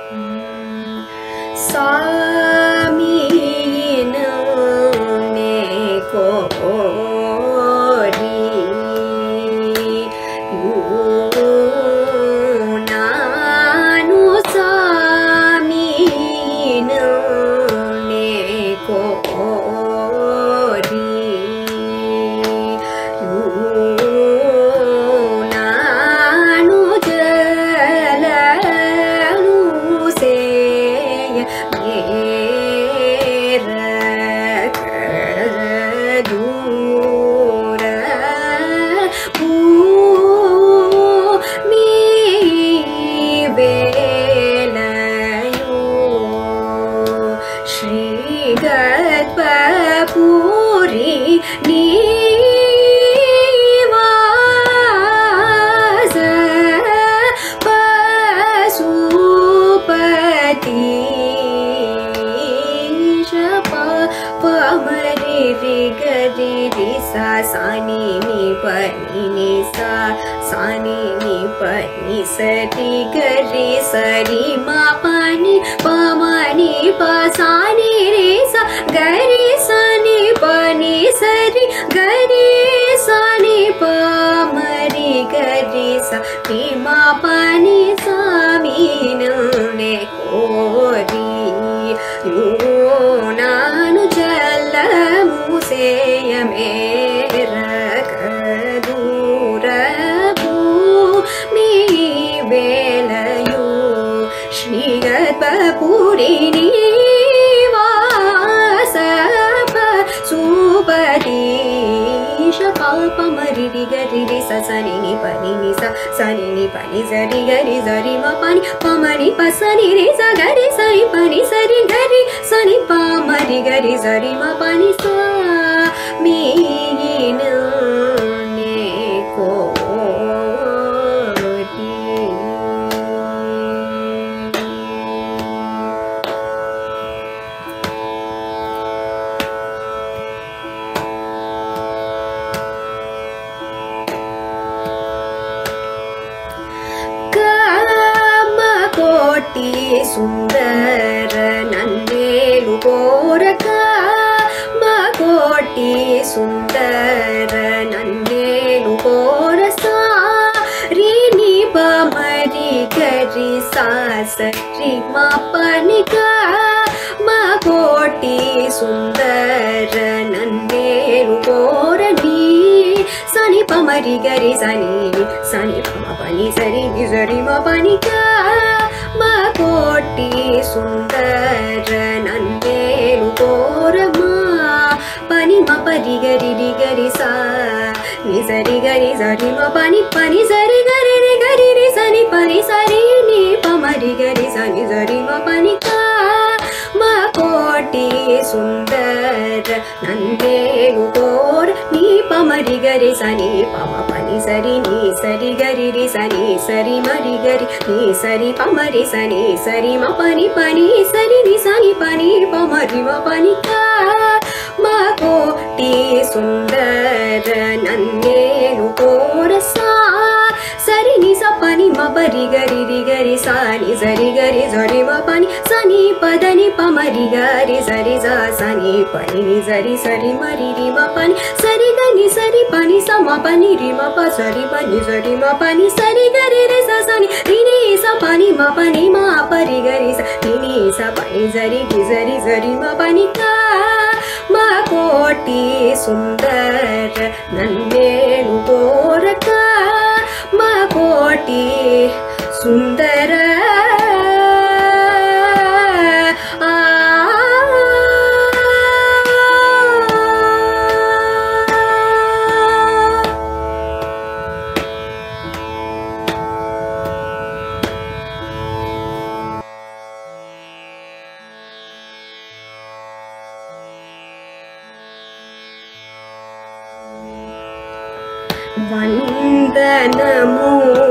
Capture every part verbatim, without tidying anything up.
वंदनमु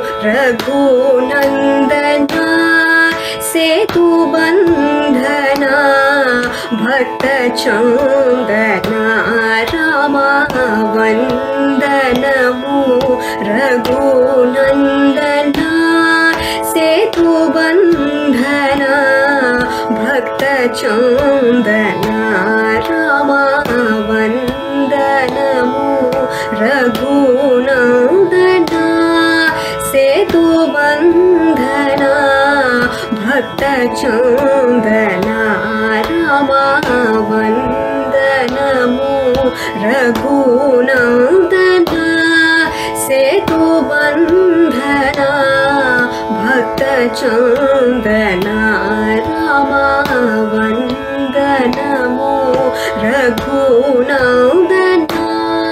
रघुनंदना सेतु बंधना भक्त चंदना रामा वंदनमु रघुनंदना सेतु बंधना चंदना रामा वंदनमु रघुनंदना सेतु बंधना भक्त चंदना रामा वंदनमु रघुनंदना सेतु बंधना भक्त चंदना रामा वंदनमु रघुनंदना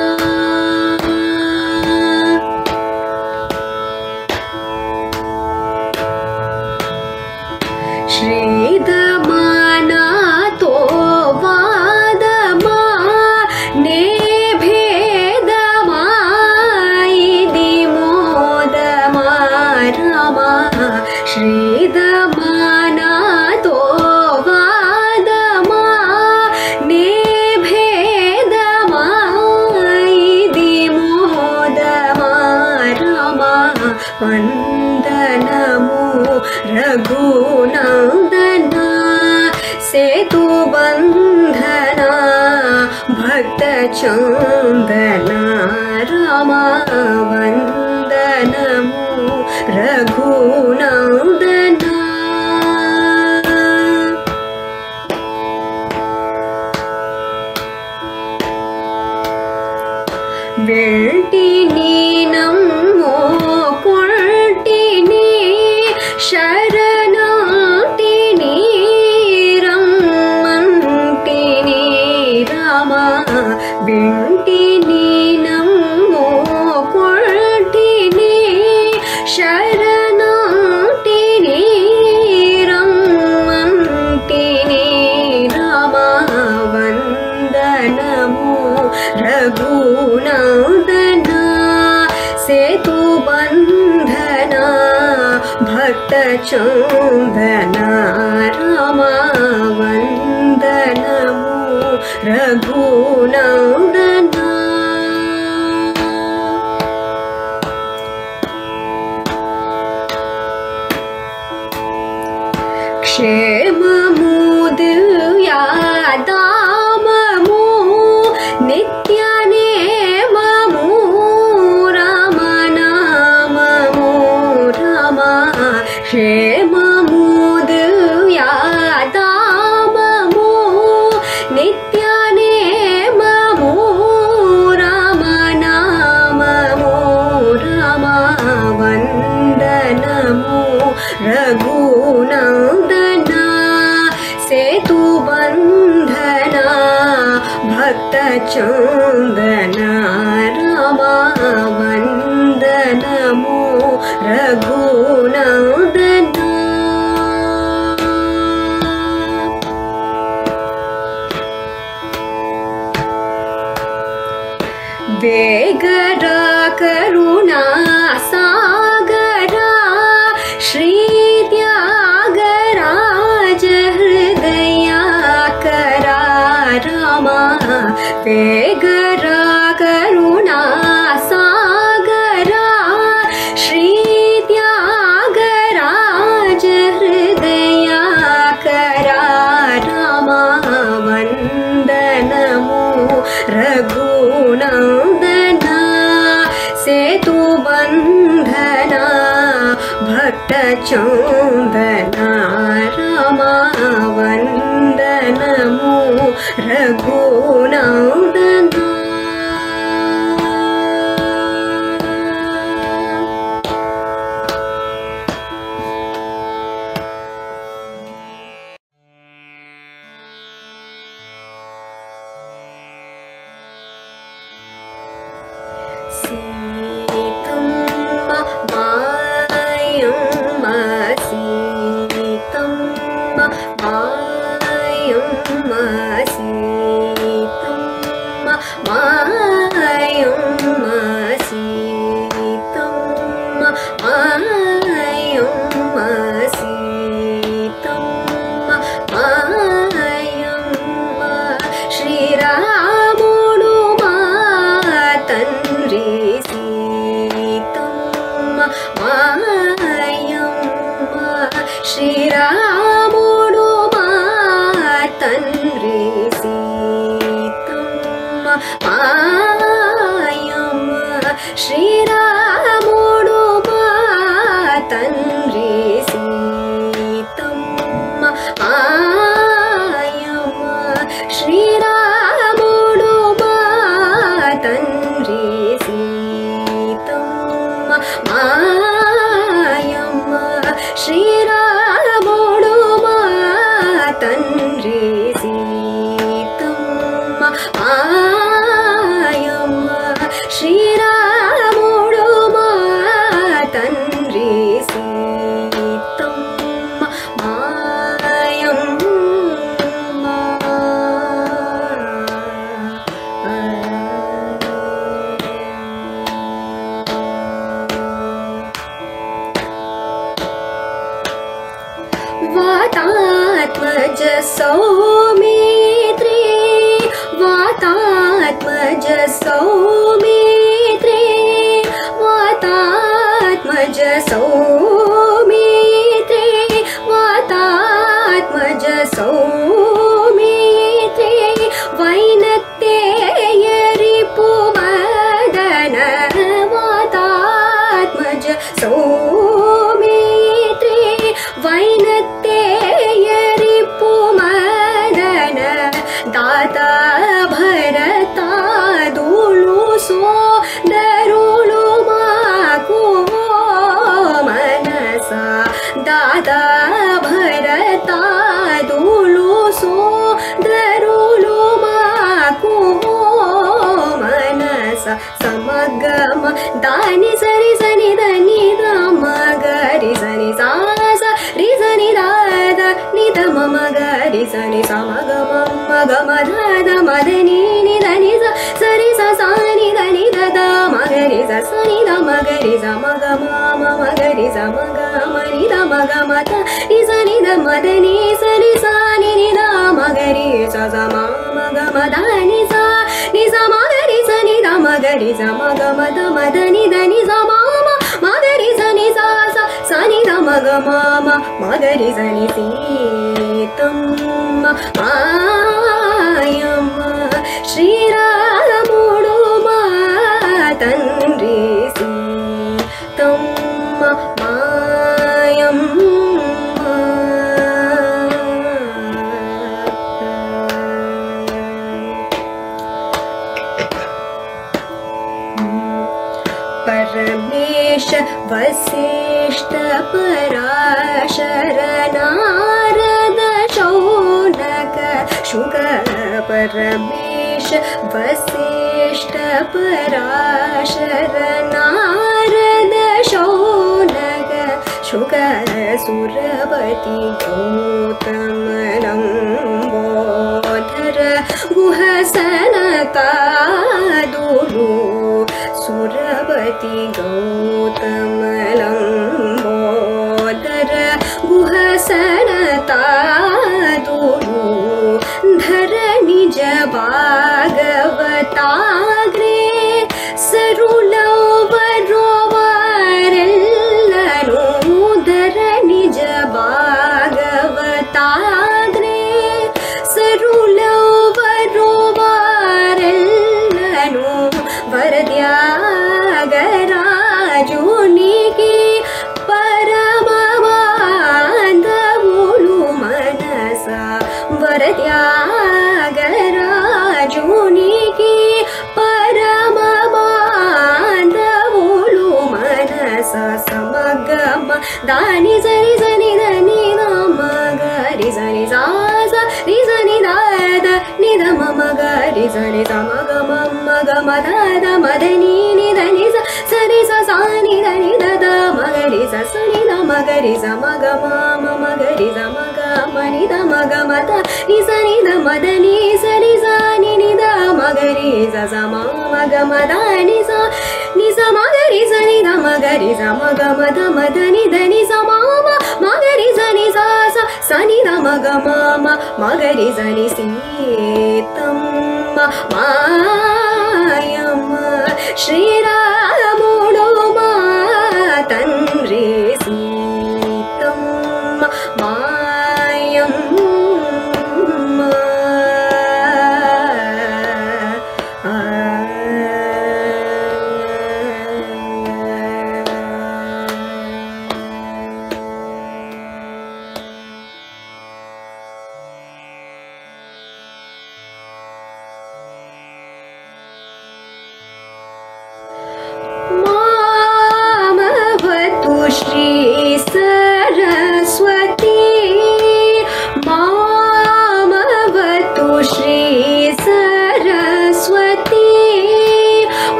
श्रीदमाना तो वादमा ने भेदमा इदि मोदमा रामा श्रीदमाना तो वादमा ने भेदमा इदि मोदमा रामा वंदनमु रघुनंदना सेतु बंधना भक्त चंदना रामा वंदनमु रघुनंदना वेल्टिनी नमो कुर्टिनी शरणटिनी रम्मंटिनी रामा वेल्टिनी नमो कुर्टिनी शरणटिनी रम्मंटिनी रामा वंदनमु रघुनंदना सेतु बंधना भक्त चंदना रामा वंदनमु रघुनंदना क्षेममु दिव्यादाममु नित्यनेममु रामनाममु रामा क्षेममु दिव्यादाममु नित्यनेममु रामनाममु रामा वंदनमु रघुनंदना सेतु बंधना भक्त चंदना रामा वंदनमु रघुनंदना वेगरा करुणा सागरा श्री त्यागराज हृदया करा रामा वेगरा करुणा सागरा श्री त्यागराज हृदया करा रामा वंदनमु रघुनंदना सेतु बंधना भक्त चंदना रामा वंदनमु रघुनंदना सीतम्मा मायम्मा सीतम्मा मायम्मा सीतम्मा मायम्मा सीतम्मा मायम्मा सीतम्मा मायम्मा श्रीरामुडु मा तन्री सीतम्मा मायम्मा श्रीरामुडु मा वातात्मज सौमित्रे वातात्मज सौमित्रे वातात्मज सौमित्रे वातात्मज सौमित्रे वैनतेय रिपुमदन वातात्मज सौमित्रे वैनतेय रिपुमदन दाता भरता दुलु सोदरुलु माको मनसा दाता भरता दुलु सोदरुलु माको मनसा समगम दानि सरि सनि దని దమ గరి సని సా రి సని దా ద ని ద మమ గరి సని సమగ మమ గమ ధ ద మద ని ని దని స సరి స సా ని దని ద ద మగరి స సని ద మగరి స మగ మమ మగరి స మగ మని ద మగ మత ని సని ద మద ని సరి సా ని ని ద మగరి స స మమ గమ ద ని స ని స మగరి స ని ద మగరి స మగ మద మద ని ద ని స మమ మగరి స ని స స స ని ద మగ మమ మగరి స ని సీతమ్మ మాయమ్మ శ్రీరాముడు మా తండ్రి సీతమ్మ మాయమ్మ परमेश वसिष्ठ पराशर नारद शौनक शुक परमेश वसिष्ठ पराशर नारद शौनक शुक सुरपति गौतम लंबोदर गुह सनकादुलु सुरपति गौतम लंबोदर गुह सनकादुलु धर निज भागवताग्रे सरुलवरोवरेल्लनु धर निज भागवताग्रे सरुलवरोवरेल्लनु वरद्यागराजुनिकी परम बांधवुलु मनसा वरद्यागराजुनिकी परम बांधवुलु मनसा समगम दानि सरि सनि దని నమ గరి సని సా స రి సని దా ద ని ద మమ గరి సని సమగ మమ గమ ద ద మద ని ని దని స సరి స సా ని దని ద ద మగరి స సని ద మగరి స మగ మమ మగరి స మగ మని ద మగ మద ని సని ద మద ని సరి సా ని ని ద మగరి స స మమ గమ ద ని స ని స మగరి సని ద మగరి స మగ మద మద ని దని స మమ మగరి సని స స సని ద మగ మమ మగరి సని సీతమ్మ మాయమ్మ శ్రీరాముడు మా తండ్రి సీతమ్మ మాయమ్మ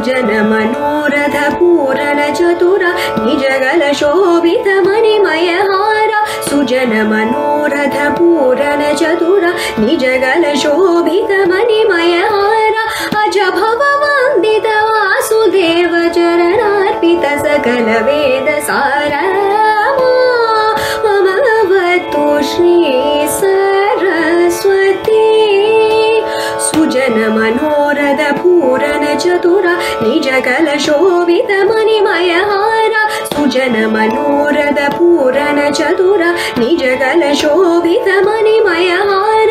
सुजन मनोरथ पूरण चतुर निजगल शोभित मणिमय हार सुजन मनोरथ पूरण चतुर निजगल शोभित मणिमय हार अज भव वन्दित वासुदेव चरणार्पित सकल वेद सार ममवतु श्री सरस्वती सुजन मनोरथ पूरण चतुर निजगल शोभित मणिमय हार सुजन मनोरथ पूरण चतुर निजगल शोभित मणिमय हार